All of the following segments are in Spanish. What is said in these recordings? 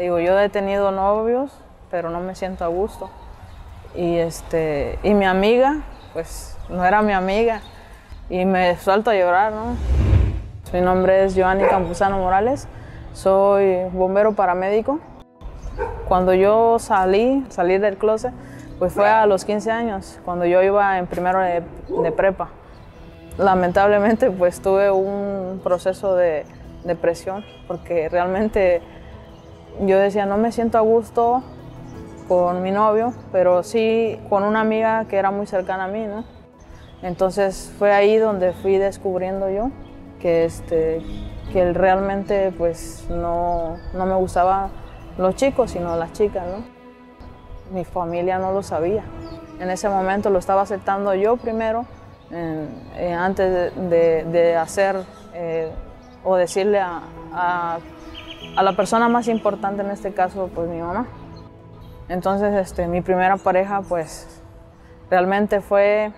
Digo, yo he tenido novios, pero no me siento a gusto. Y mi amiga, pues no era mi amiga, y me suelto a llorar, ¿no? Mi nombre es Joanny Campuzano Morales, soy bombero paramédico. Cuando yo salí del closet, pues fue a los 15 años, cuando yo iba en primero de prepa. Lamentablemente, pues tuve un proceso de depresión, porque realmente yo decía, no me siento a gusto con mi novio, pero sí con una amiga que era muy cercana a mí, ¿no? Entonces fue ahí donde fui descubriendo yo que realmente pues no me gustaban los chicos, sino las chicas, ¿no? Mi familia no lo sabía. En ese momento lo estaba aceptando yo primero, antes de hacer o decirle a la persona más importante, en este caso, pues mi mamá. Entonces, mi primera pareja, pues, realmente fue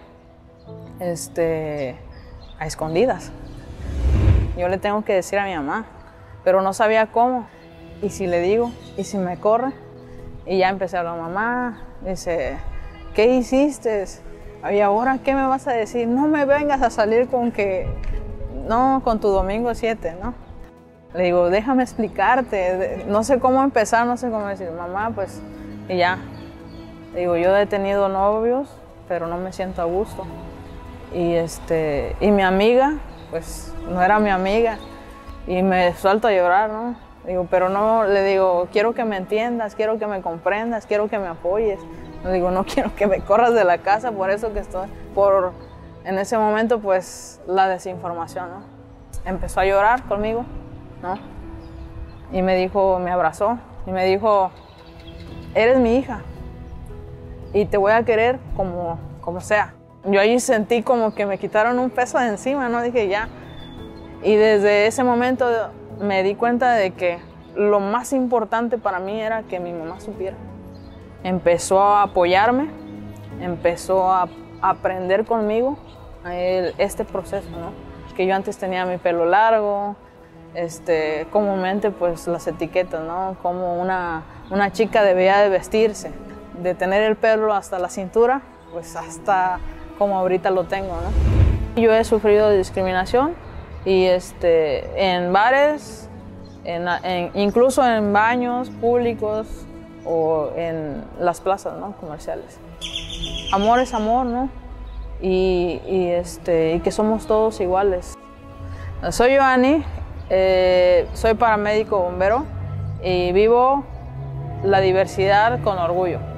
a escondidas. Yo le tengo que decir a mi mamá, pero no sabía cómo. Y si le digo, y si me corre, y ya empecé a hablar, mamá, dice, ¿qué hiciste? ¿Y ahora qué me vas a decir? No me vengas a salir con tu domingo 7, ¿no? Le digo, déjame explicarte, no sé cómo empezar, no sé cómo decir, mamá, pues, y ya. Le digo, yo he tenido novios, pero no me siento a gusto. Y mi amiga, pues, no era mi amiga, y me suelto a llorar, ¿no? Digo, pero no, le digo, quiero que me entiendas, quiero que me comprendas, quiero que me apoyes. Le digo, no quiero que me corras de la casa por eso que estoy, en ese momento, pues, la desinformación, ¿no? Empezó a llorar conmigo, ¿no? Y me dijo, me abrazó y me dijo, eres mi hija y te voy a querer como sea. Yo ahí sentí como que me quitaron un peso de encima, ¿no? Dije, ya. Y desde ese momento me di cuenta de que lo más importante para mí era que mi mamá supiera. Empezó a apoyarme, empezó a aprender conmigo este proceso, ¿no? Que yo antes tenía mi pelo largo, comúnmente pues las etiquetas, ¿no? Como una chica debía de vestirse, de tener el pelo hasta la cintura, pues hasta como ahorita lo tengo, ¿no? Yo he sufrido discriminación y en bares, incluso en baños públicos o en las plazas, ¿no? Comerciales. Amor es amor, ¿no? Y que somos todos iguales. Soy Joanny, soy paramédico bombero y vivo la diversidad con orgullo.